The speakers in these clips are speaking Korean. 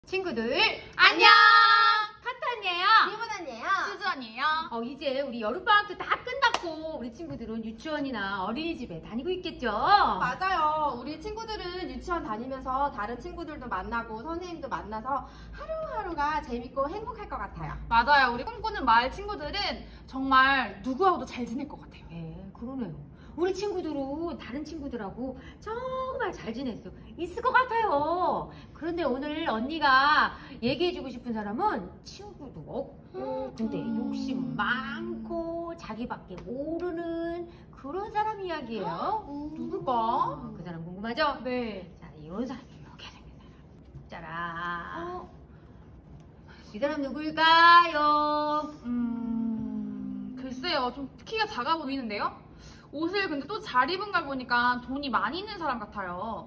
친구들 안녕! 카트 언니예요. 기분 언니예요. 수주 언니예요. 이제 우리 여름방학도 다 끝났고 우리 친구들은 유치원이나 어린이집에 다니고 있겠죠? 맞아요. 우리 친구들은 유치원 다니면서 다른 친구들도 만나고 선생님도 만나서 하루하루가 재밌고 행복할 것 같아요. 맞아요. 우리 꿈꾸는 마을 친구들은 정말 누구하고도 잘 지낼 것 같아요. 네, 그러네요. 우리 친구들은 다른 친구들하고 정말 잘 지냈어. 있을 것 같아요. 그런데 오늘 언니가 얘기해주고 싶은 사람은 친구도 없고 근데 욕심 많고 자기밖에 모르는 그런 사람 이야기예요. 누굴까? 그 사람 궁금하죠? 네. 자, 이런 사람이 이렇게 생긴 사람. 짜란. 이 사람 누구일까요? 글쎄요. 좀 키가 작아 보이는데요? 옷을 근데 또 잘 입은 걸 보니까 돈이 많이 있는 사람 같아요.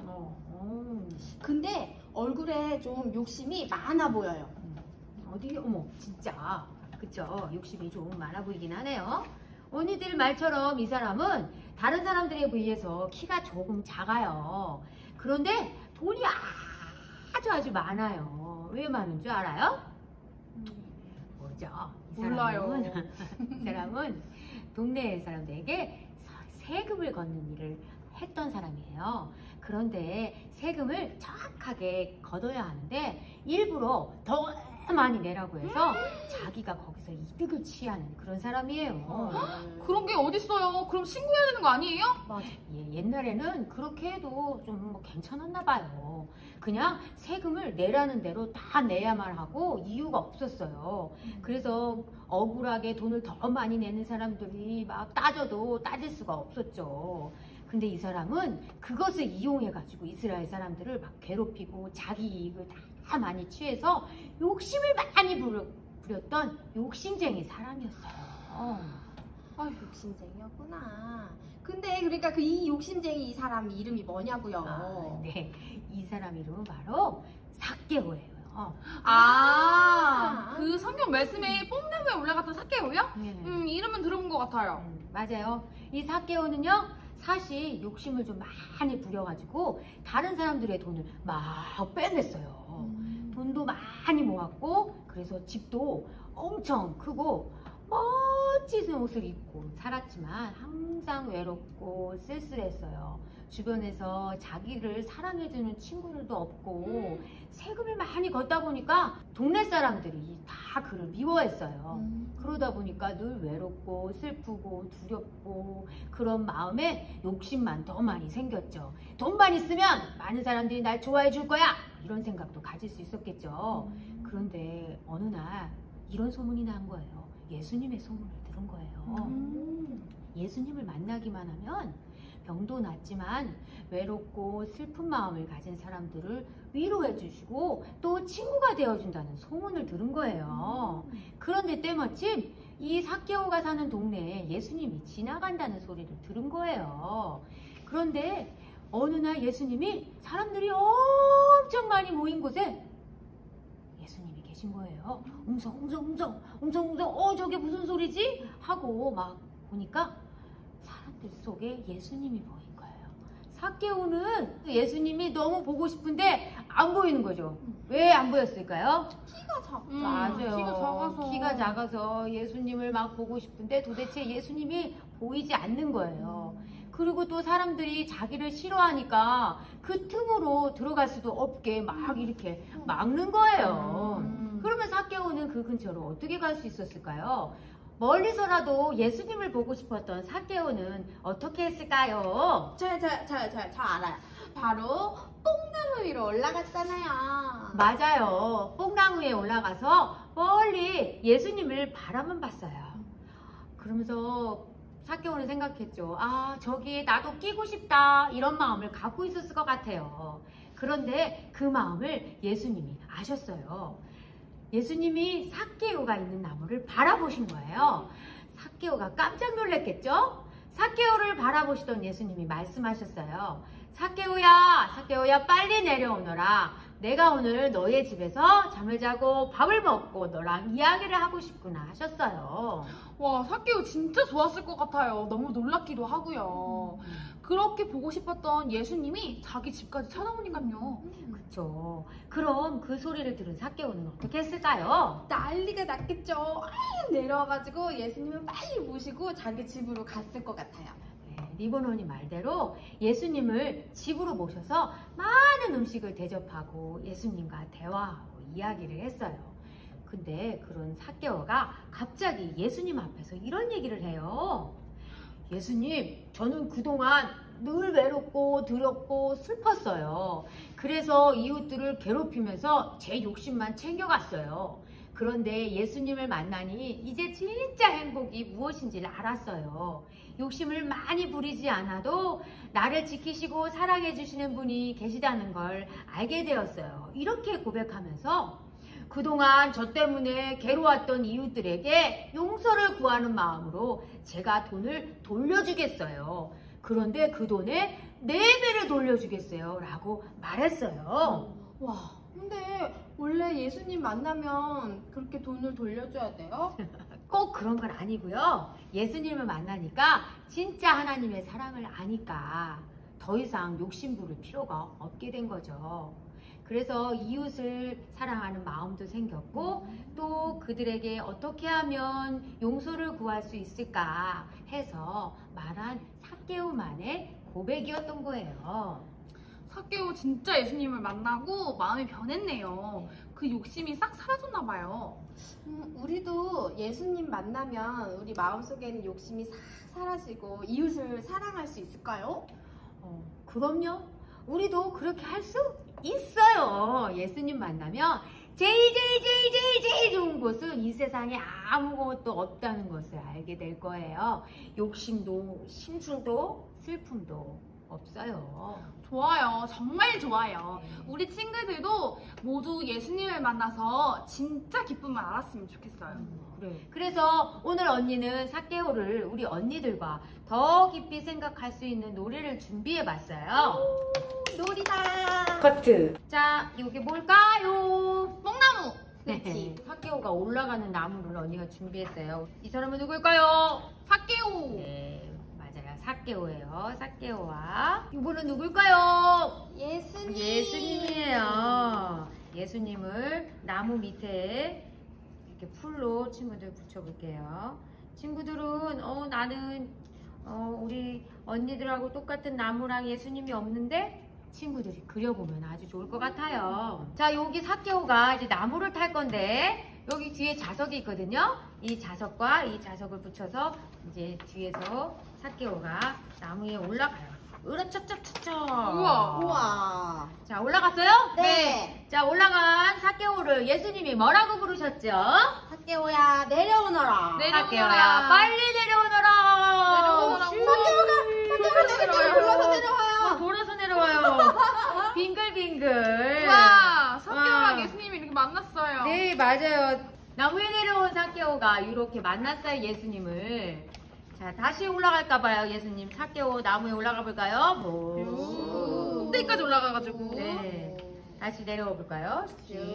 근데 얼굴에 좀 욕심이 많아 보여요. 어디, 어머, 진짜. 그쵸? 욕심이 좀 많아 보이긴 하네요. 언니들 말처럼 이 사람은 다른 사람들에 비해서 키가 조금 작아요. 그런데 돈이 아주 많아요. 왜 많은 줄 알아요? 뭐죠? 몰라요. 이 사람은 동네 사람들에게 세금을 걷는 일을 했던 사람이에요. 그런데 세금을 정확하게 걷어야 하는데 일부러 더 많이 내라고 해서 자기가 거기서 이득을 취하는 그런 사람이에요. 그런 게 어딨어요? 그럼 신고해야 되는 거 아니에요? 맞아. 옛날에는 그렇게 해도 좀 뭐 괜찮았나 봐요. 그냥 세금을 내라는 대로 다 내야만 하고 이유가 없었어요. 그래서 억울하게 돈을 더 많이 내는 사람들이 막 따져도 따질 수가 없었죠. 근데 이 사람은 그것을 이용해가지고 이스라엘 사람들을 막 괴롭히고 자기 이익을 다 많이 취해서 욕심을 많이 부렸던 욕심쟁이 사람이었어요. 욕심쟁이였구나. 근데 그러니까 이 욕심쟁이 이 사람 이름이 뭐냐고요? 네, 이 사람 이름은 바로 삭개오예요. 그 성경 말씀에 뽕나무에 올라갔던 삭개오요? 네. 이름은 들어본 것 같아요. 맞아요. 이 삭개오는요, 사실 욕심을 좀 많이 부려가지고 다른 사람들의 돈을 막 빼냈어요. 돈도 많이 모았고 그래서 집도 엄청 크고 멋진 옷을 입고 살았지만 항상 외롭고 쓸쓸했어요. 주변에서 자기를 사랑해주는 친구들도 없고 세금을 많이 걷다 보니까 동네 사람들이 다 그를 미워했어요. 그러다 보니까 늘 외롭고 슬프고 두렵고 그런 마음에 욕심만 더 많이 생겼죠. 돈만 있으면 많은 사람들이 날 좋아해 줄 거야! 이런 생각도 가질 수 있었겠죠. 그런데 어느 날 이런 소문이 난 거예요. 예수님의 소문을 들은 거예요. 예수님을 만나기만 하면 병도 낫지만 외롭고 슬픈 마음을 가진 사람들을 위로해 주시고 또 친구가 되어준다는 소문을 들은 거예요. 그런데 때마침 이 삭개오가 사는 동네에 예수님이 지나간다는 소리를 들은 거예요. 그런데 어느 날 예수님이 사람들이 엄청 많이 모인 곳에 예수님이 계신 거예요. 웅성웅성 저게 무슨 소리지? 하고 막 보니까 사람들 속에 예수님이 보인 거예요. 삭개오는 예수님이 너무 보고 싶은데 안 보이는 거죠. 왜 안 보였을까요? 키가 작죠. 맞아요. 키가 작아서 예수님을 막 보고 싶은데 도대체 예수님이 보이지 않는 거예요. 그리고 또 사람들이 자기를 싫어하니까 그 틈으로 들어갈 수도 없게 막 이렇게 막는 거예요. 그러면 삭개오는 그 근처로 어떻게 갈 수 있었을까요? 멀리서라도 예수님을 보고 싶었던 삭개오는 어떻게 했을까요? 저 알아요. 바로 뽕나무 위로 올라갔잖아요. 맞아요. 뽕나무 위에 올라가서 멀리 예수님을 바라만 봤어요. 그러면서 삭개오는 생각했죠. 저기에 나도 끼고 싶다 이런 마음을 갖고 있었을 것 같아요. 그런데 그 마음을 예수님이 아셨어요. 예수님이 삭개오가 있는 나무를 바라보신 거예요. 삭개오가 깜짝 놀랐겠죠? 삭개오를 바라보시던 예수님이 말씀하셨어요. 삭개오야 빨리 내려오너라. 내가 오늘 너의 집에서 잠을 자고 밥을 먹고 너랑 이야기를 하고 싶구나 하셨어요. 와, 삭개오 진짜 좋았을 것 같아요. 너무 놀랍기도 하고요. 그렇게 보고 싶었던 예수님이 자기 집까지 찾아오니까요. 그쵸. 그럼 그 소리를 들은 삭개오는 어떻게 했을까요? 난리가 났겠죠. 얼른 내려와가지고 예수님을 빨리 모시고 자기 집으로 갔을 것 같아요. 네, 리본원이 말대로 예수님을 집으로 모셔서 많은 음식을 대접하고 예수님과 대화하고 이야기를 했어요. 근데 그런 삭개오가 갑자기 예수님 앞에서 이런 얘기를 해요. 예수님, 저는 그동안 늘 외롭고 두렵고 슬펐어요. 그래서 이웃들을 괴롭히면서 제 욕심만 챙겨갔어요. 그런데 예수님을 만나니 이제 진짜 행복이 무엇인지를 알았어요. 욕심을 많이 부리지 않아도 나를 지키시고 사랑해 주시는 분이 계시다는 걸 알게 되었어요. 이렇게 고백하면서 그동안 저 때문에 괴로웠던 이웃들에게 용서를 구하는 마음으로 제가 돈을 돌려주겠어요. 그런데 그 돈의 4배를 돌려주겠어요. 라고 말했어요. 와, 근데 원래 예수님 만나면 그렇게 돈을 돌려줘야 돼요? 꼭 그런 건 아니고요. 예수님을 만나니까 진짜 하나님의 사랑을 아니까 더 이상 욕심 부릴 필요가 없게 된 거죠. 그래서 이웃을 사랑하는 마음도 생겼고 또 그들에게 어떻게 하면 용서를 구할 수 있을까 해서 말한 삭개오만의 고백이었던 거예요. 삭개오 진짜 예수님을 만나고 마음이 변했네요. 그 욕심이 싹 사라졌나 봐요. 우리도 예수님 만나면 우리 마음속에 있는 욕심이 싹 사라지고 이웃을 사랑할 수 있을까요? 그럼요. 우리도 그렇게 할 수 있어요. 예수님 만나면 제일 좋은 것은 이 세상에 아무것도 없다는 것을 알게 될 거예요. 욕심도 심술도 슬픔도 없어요. 좋아요. 정말 좋아요. 우리 친구들도 모두 예수님을 만나서 진짜 기쁨을 알았으면 좋겠어요. 그래. 그래서 오늘 언니는 삭개오를 우리 언니들과 더 깊이 생각할 수 있는 노래를 준비해봤어요. 놀이다. 커트. 자, 이게 뭘까요? 뽕나무! 그치. 삭개오가 올라가는 나무를 언니가 준비했어요. 이 사람은 누굴까요? 삭개오! 네, 맞아요. 삭개오예요. 삭개오와 이분은 누굴까요? 예수님. 예수님이에요. 예수님을 나무 밑에 이렇게 풀로 친구들 붙여볼게요. 친구들은 나는 우리 언니들하고 똑같은 나무랑 예수님이 없는데 친구들이 그려보면 아주 좋을 것 같아요. 자, 여기 삭개오가 이제 나무를 탈 건데 여기 뒤에 자석이 있거든요. 이 자석과 이 자석을 붙여서 이제 뒤에서 삭개오가 나무 위에 올라가요. 으라차차차차. 우와. 우와. 자, 올라갔어요? 네. 자, 올라간 삭개오를 예수님이 뭐라고 부르셨죠? 삭개오야 내려오너라. 삭개오야 빨리 내려오너라. 내려오너라. 삭개오가 올라서 내려와요. 돌아서 내려와요. 빙글빙글. 와, 삭개오랑 와. 예수님이 이렇게 만났어요. 네, 맞아요. 나무에 내려온 삭개오가 이렇게 만났어요, 예수님을. 자, 다시 올라갈까봐요, 예수님. 삭개오 나무에 올라가 볼까요? 꼭대기까지 올라가가지고. 네. 다시 내려와 볼까요?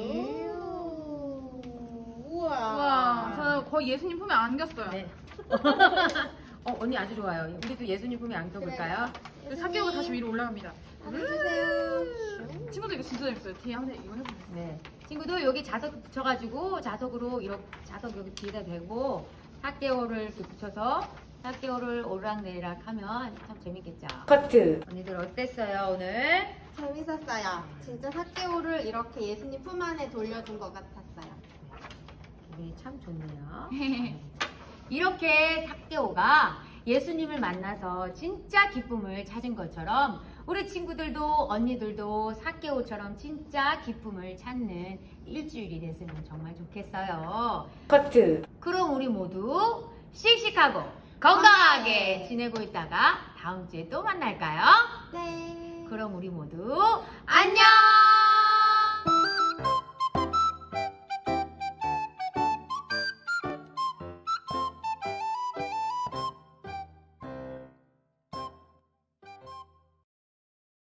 우와. 와, 저는 거의 예수님 품에 안겼어요. 네. 언니 아주 좋아요. 우리도 예수님 품에 안겨볼까요? 삭개오가 다시 위로 올라갑니다. 안아주세요. 친구들 이거 진짜 재밌어요. 뒤에 한번 이거 해보세요. 네. 친구도 여기 자석 붙여가지고 자석으로 이렇게 자석 여기 뒤에다 대고 삭개오를 이렇게 붙여서 삭개오를 오르락내리락 하면 참 재밌겠죠. 커트. 언니들 어땠어요 오늘? 재밌었어요. 진짜 삭개오를 이렇게 예수님 품 안에 돌려준 것 같았어요. 기분이 참 좋네요. 이렇게 삭개오가 예수님을 만나서 진짜 기쁨을 찾은 것처럼 우리 친구들도 언니들도 삭개오처럼 진짜 기쁨을 찾는 일주일이 됐으면 정말 좋겠어요. 커트. 그럼 우리 모두 씩씩하고 건강하게 지내고 있다가 다음 주에 또 만날까요? 네. 그럼 우리 모두 안녕!